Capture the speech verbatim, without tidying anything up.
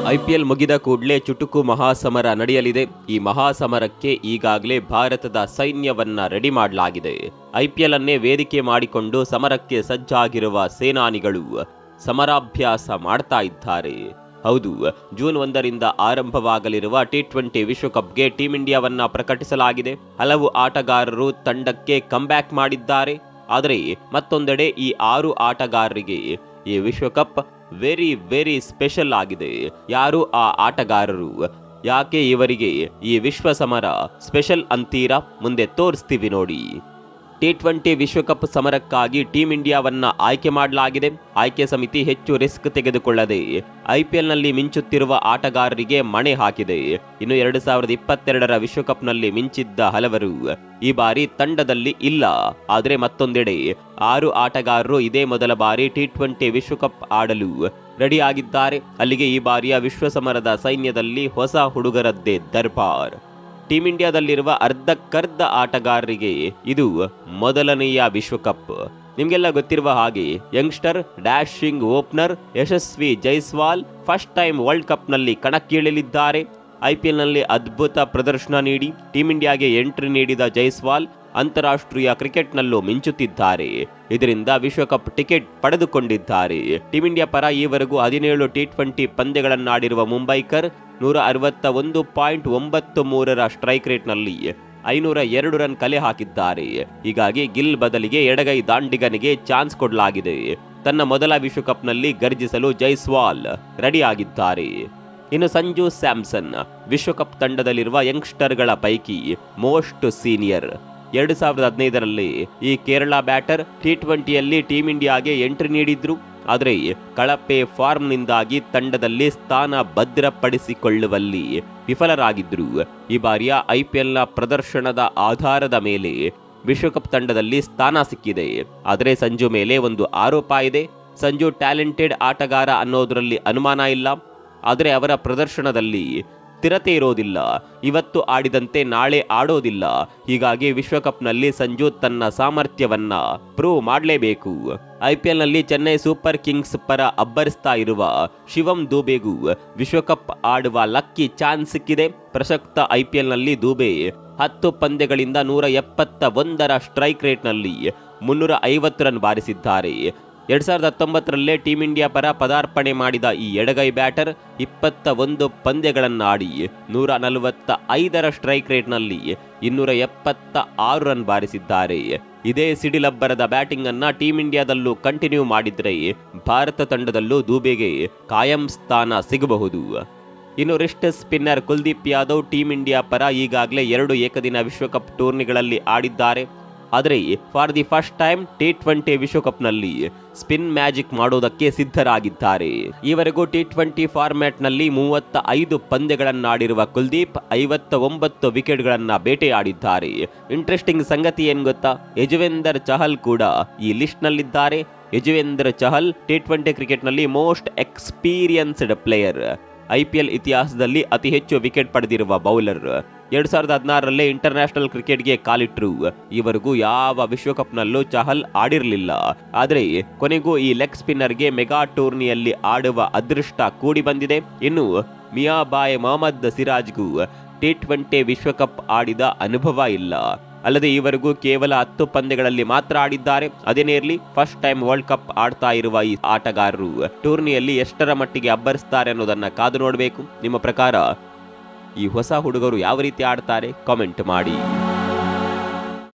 IPL ಮುಗಿದ ಕೂಡಲೇ ಚುಟುಕು ಮಹಾಸಮರ ನಡೆಯಲಿದೆ. ಈ ಮಹಾಸಮರಕ್ಕೆ ಈಗಾಗಲೇ ಭಾರತದ ಸೈನ್ಯವನ್ನ ರೆಡಿ ಮಾಡಲಾಗಿದೆ. ಐಪಿಎಲ್ ಅನ್ನೇ ವೇದಿಕೆ ಮಾಡಿಕೊಂಡು ಸಮರಕ್ಕೆ ಸಜ್ಜಾಗಿರುವ ಸೇನಾನಿಗಳು ಸಮರಾಭ್ಯಾಸ ಮಾಡ್ತಾ ಇದ್ದಾರೆ. ಹೌದು, ಜೂನ್ ಒಂದರಿಂದ ಆರಂಭವಾಗಲಿರುವ ಟಿ ಟ್ವೆಂಟಿ ವಿಶ್ವಕಪ್ಗೆ ಟೀಂ ಇಂಡಿಯಾವನ್ನ ಪ್ರಕಟಿಸಲಾಗಿದೆ. ಹಲವು ಆಟಗಾರರು ತಂಡಕ್ಕೆ ಕಂಬ್ಯಾಕ್ ಮಾಡಿದ್ದಾರೆ. ಆದರೆ ಮತ್ತೊಂದೆಡೆ ಈ ಆರು ಆಟಗಾರರಿಗೆ ಈ ವಿಶ್ವಕಪ್ ವೆರಿ ವೆರಿ ಸ್ಪೆಷಲ್ ಆಗಿದೆ. ಯಾರು ಆ ಆಟಗಾರರು, ಯಾಕೆ ಇವರಿಗೆ ಈ ವಿಶ್ವ ಸಮರ ಸ್ಪೆಷಲ್ ಅಂತೀರಾ? ಮುಂದೆ ತೋರಿಸ್ತೀವಿ ನೋಡಿ. ಟಿ ಟ್ವೆಂಟಿ ವಿಶ್ವಕಪ್ ಸಮರಕ್ಕಾಗಿ ಟೀಂ ಇಂಡಿಯಾವನ್ನ ಆಯ್ಕೆ ಮಾಡಲಾಗಿದೆ. ಆಯ್ಕೆ ಸಮಿತಿ ಹೆಚ್ಚು ರಿಸ್ಕ್ ತೆಗೆದುಕೊಳ್ಳದೆ ಐಪಿಎಲ್ನಲ್ಲಿ ಮಿಂಚುತ್ತಿರುವ ಆಟಗಾರರಿಗೆ ಮಣೆ ಹಾಕಿದೆ. ಇನ್ನು ಎರಡು ಸಾವಿರದ ಇಪ್ಪತ್ತೆರಡರ ವಿಶ್ವಕಪ್ನಲ್ಲಿ ಮಿಂಚಿದ್ದ ಹಲವರು ಈ ಬಾರಿ ತಂಡದಲ್ಲಿ ಇಲ್ಲ. ಆದರೆ ಮತ್ತೊಂದೆಡೆ ಆರು ಆಟಗಾರರು ಇದೇ ಮೊದಲ ಬಾರಿ ಟಿ ಟ್ವೆಂಟಿ ವಿಶ್ವಕಪ್ ಆಡಲು ರೆಡಿಯಾಗಿದ್ದಾರೆ. ಅಲ್ಲಿಗೆ ಈ ಬಾರಿಯ ವಿಶ್ವ ಸಮರದ ಸೈನ್ಯದಲ್ಲಿ ಹೊಸ ಹುಡುಗರದ್ದೇ ದರ್ಬಾರ್. ಟೀಂ ಇಂಡಿಯಾದಲ್ಲಿರುವ ಅರ್ಧಕ್ಕರ್ಧ ಆಟಗಾರರಿಗೆ ಇದು ಮೊದಲನೆಯ ವಿಶ್ವಕಪ್. ನಿಮಗೆಲ್ಲ ಗೊತ್ತಿರುವ ಹಾಗೆ youngster dashing opener Yashasvi Jaiswal first time world ಕಪ್ನಲ್ಲಿ ಕಣಕ್ಕಿಳಿಯಲಿದ್ದಾರೆ. ಐಪಿಎಲ್ನಲ್ಲಿ ಅದ್ಭುತ ಪ್ರದರ್ಶನ ನೀಡಿ ಟೀಂ ಇಂಡಿಯಾಗೆ ಎಂಟ್ರಿ ನೀಡಿದ ಜೈಸ್ವಾಲ್ ಅಂತಾರಾಷ್ಟ್ರೀಯ ಕ್ರಿಕೆಟ್ನಲ್ಲೂ ಮಿಂಚುತ್ತಿದ್ದಾರೆ. ಇದರಿಂದ ವಿಶ್ವಕಪ್ ಟಿಕೆಟ್ ಪಡೆದುಕೊಂಡಿದ್ದಾರೆ. ಟೀಂ ಇಂಡಿಯಾ ಪರ ಈವರೆಗೂ ಹದಿನೇಳು ಟಿ ಟ್ವೆಂಟಿ ಪಂದ್ಯಗಳನ್ನಾಡಿರುವ ಮುಂಬೈಕರ್ ನೂರ ಅರವತ್ತ ಒಂದು ಪಾಯಿಂಟ್ ಒಂಬತ್ತು ಮೂರರ ಸ್ಟ್ರೈಕ್ ರೇಟ್ನಲ್ಲಿ ಐನೂರ ಎರಡು ರನ್ ಕಲೆ ಹಾಕಿದ್ದಾರೆ. ಹೀಗಾಗಿ ಗಿಲ್ ಬದಲಿಗೆ ಎಡಗೈ ದಾಂಡಿಗನಿಗೆ ಚಾನ್ಸ್ ಕೊಡಲಾಗಿದೆ. ತನ್ನ ಮೊದಲ ವಿಶ್ವಕಪ್ನಲ್ಲಿ ಗರ್ಜಿಸಲು ಜೈಸ್ವಾಲ್ ರೆಡಿಯಾಗಿದ್ದಾರೆ. ಇನ್ನು ಸಂಜು ಸ್ಯಾಮ್ಸನ್ ವಿಶ್ವಕಪ್ ತಂಡದಲ್ಲಿರುವ ಯಂಗ್ಸ್ಟರ್ಗಳ ಪೈಕಿ ಮೋಸ್ಟ್ ಸೀನಿಯರ್. ಎರಡು ಸಾವಿರದ ಹದಿನೈದರಲ್ಲಿ ಈ ಕೇರಳ ಬ್ಯಾಟರ್ ಟಿ ಟ್ವೆಂಟಿಯಲ್ಲಿ ಟೀಂ ಇಂಡಿಯಾಗೆ ಎಂಟ್ರಿ ನೀಡಿದ್ರು. ಆದರೆ ಕಳಪೆ ಫಾರ್ಮ್ನಿಂದಾಗಿ ತಂಡದಲ್ಲಿ ಸ್ಥಾನ ಭದ್ರಪಡಿಸಿಕೊಳ್ಳುವಲ್ಲಿ ವಿಫಲರಾಗಿದ್ರು. ಈ ಬಾರಿಯ ಐಪಿಎಲ್ನ ಪ್ರದರ್ಶನದ ಆಧಾರದ ಮೇಲೆ ವಿಶ್ವಕಪ್ ತಂಡದಲ್ಲಿ ಸ್ಥಾನ ಸಿಕ್ಕಿದೆ. ಆದರೆ ಸಂಜು ಮೇಲೆ ಒಂದು ಆರೋಪ ಇದೆ. ಸಂಜು ಟ್ಯಾಲೆಂಟೆಡ್ ಆಟಗಾರ ಅನ್ನೋದರಲ್ಲಿ ಅನುಮಾನ ಇಲ್ಲ. ಆದರೆ ಅವರ ಪ್ರದರ್ಶನದಲ್ಲಿ ಸ್ಥಿರತೆ ಇರೋದಿಲ್ಲ. ಇವತ್ತು ಆಡಿದಂತೆ ನಾಳೆ ಆಡೋದಿಲ್ಲ. ಹೀಗಾಗಿ ವಿಶ್ವಕಪ್ನಲ್ಲಿ ಸಂಜು ತನ್ನ ಸಾಮರ್ಥ್ಯವನ್ನ ಪ್ರೂವ್ ಮಾಡಲೇಬೇಕು. ಐಪಿಎಲ್ನಲ್ಲಿ ಚೆನ್ನೈ ಸೂಪರ್ ಕಿಂಗ್ಸ್ ಪರ ಅಬ್ಬರಿಸ್ತಾ ಇರುವ ಶಿವಂ ದೂಬೆಗೂ ವಿಶ್ವಕಪ್ ಆಡುವ ಲಕ್ಕಿ ಚಾನ್ಸ್ ಸಿಕ್ಕಿದೆ. ಪ್ರಸಕ್ತ ಐಪಿಎಲ್ನಲ್ಲಿ ದೂಬೆ ಹತ್ತು ಪಂದ್ಯಗಳಿಂದ ನೂರ ಎಪ್ಪತ್ತ ಒಂದರ ಸ್ಟ್ರೈಕ್ ರೇಟ್ನಲ್ಲಿ ಮುನ್ನೂರ ಐವತ್ತು ರನ್ ಬಾರಿಸಿದ್ದಾರೆ. ಎರಡ್ ಸಾವಿರದ ಹತ್ತೊಂಬತ್ತರಲ್ಲೇ ಟೀಂ ಇಂಡಿಯಾ ಪರ ಪದಾರ್ಪಣೆ ಮಾಡಿದ ಈ ಎಡಗೈ ಬ್ಯಾಟರ್ ಇಪ್ಪತ್ತ ಒಂದು ಪಂದ್ಯಗಳನ್ನಾಡಿ ನೂರ ನಲವತ್ತ ಐದರ ಸ್ಟ್ರೈಕ್ ರೇಟ್ನಲ್ಲಿ ಇನ್ನೂರ ಎಪ್ಪತ್ತ ಆರು ರನ್ ಬಾರಿಸಿದ್ದಾರೆ. ಇದೇ ಸಿಡಿಲಬ್ಬರದ ಬ್ಯಾಟಿಂಗ್ ಅನ್ನ ಟೀಂ ಇಂಡಿಯಾದಲ್ಲೂ ಕಂಟಿನ್ಯೂ ಮಾಡಿದ್ರೆ ಭಾರತ ತಂಡದಲ್ಲೂ ದೂಬೆಗೆ ಕಾಯಂ ಸ್ಥಾನ ಸಿಗಬಹುದು. ಇನ್ನು wrist spinner Kuldeep Yadav team India ಪರ ಈಗಾಗಲೇ ಎರಡು ಏಕದಿನ ವಿಶ್ವಕಪ್ ಟೂರ್ನಿಗಳಲ್ಲಿ ಆಡಿದ್ದಾರೆ. ಆದರೆ for the first time T twenty ವಿಶ್ವಕಪ್ನಲ್ಲಿ ಸ್ಪಿನ್ ಮ್ಯಾಜಿಕ್ ಮಾಡೋದಕ್ಕೆ ಸಿದ್ಧರಾಗಿದ್ದಾರೆ. ಈವರೆಗೂ ಟಿ ಟ್ವೆಂಟಿ ಫಾರ್ಮ್ಯಾಟ್ನಲ್ಲಿ ಮೂವತ್ತ ಐದು ಪಂದ್ಯಗಳನ್ನಾಡಿರುವ ಕುಲ್ದೀಪ್ ಐವತ್ತ ಒಂಬತ್ತು ವಿಕೆಟ್ಗಳನ್ನ ಬೇಟೆಯಾಡಿದ್ದಾರೆ. ಇಂಟ್ರೆಸ್ಟಿಂಗ್ ಸಂಗತಿ ಏನ್ ಗೊತ್ತಾ, ಯಜುವೇಂದರ್ ಚಹಲ್ ಕೂಡ ಈ ಲಿಸ್ಟ್ನಲ್ಲಿದ್ದಾರೆ. ಯಜುವೇಂದ್ರ ಚಹಲ್ ಟಿ ಟ್ವೆಂಟಿ ಕ್ರಿಕೆಟ್ನಲ್ಲಿ ಮೋಸ್ಟ್ ಎಕ್ಸ್ಪೀರಿಯನ್ಸ್ಡ್ ಪ್ಲೇಯರ್. ಐಪಿಎಲ್ ಇತಿಹಾಸದಲ್ಲಿ ಅತಿ ಹೆಚ್ಚು ವಿಕೆಟ್ ಪಡೆದಿರುವ ಬೌಲರ್. ಎರಡ್ ಸಾವಿರದ ಹದಿನಾರರಲ್ಲೇ ಇಂಟರ್ನ್ಯಾಷನಲ್ ಕ್ರಿಕೆಟ್ಗೆ ಕಾಲಿಟ್ರು. ಈವರೆಗೂ ಯಾವ ವಿಶ್ವಕಪ್ನಲ್ಲೂ ಚಹಲ್ ಆಡಿರಲಿಲ್ಲ. ಆದರೆ ಕೊನೆಗೂ ಈ ಲೆಗ್ ಸ್ಪಿನ್ನರ್ಗೆ ಮೆಗಾ ಟೂರ್ನಿಯಲ್ಲಿ ಆಡುವ ಅದೃಷ್ಟ ಕೂಡಿ ಬಂದಿದೆ. ಇನ್ನು ಮಿಯಾಬಾಯ್ ಮೊಹಮ್ಮದ್ ಸಿರಾಜ್ಗೂ ಟಿ ಟ್ವೆಂಟಿ ವಿಶ್ವಕಪ್ ಆಡಿದ ಅನುಭವ ಇಲ್ಲ. ಅಲ್ಲದೆ ಈವರೆಗೂ ಕೇವಲ ಹತ್ತು ಪಂದ್ಯಗಳಲ್ಲಿ ಮಾತ್ರ ಆಡಿದ್ದಾರೆ. ಅದೇನೇ ಇರಲಿ, ಫಸ್ಟ್ ಟೈಮ್ ವರ್ಲ್ಡ್ ಕಪ್ ಆಡ್ತಾ ಇರುವ ಈ ಆಟಗಾರರು ಟೂರ್ನಿಯಲ್ಲಿ ಎಷ್ಟರ ಮಟ್ಟಿಗೆ ಅಬ್ಬರಿಸ್ತಾರೆ ಅನ್ನೋದನ್ನ ಕಾದು ನೋಡಬೇಕು. ನಿಮ್ಮ ಪ್ರಕಾರ ಈ ಹೊಸ ಹುಡುಗರು ಯಾವ ರೀತಿ ಆಡ್ತಾರೆ ಕಾಮೆಂಟ್ ಮಾಡಿ.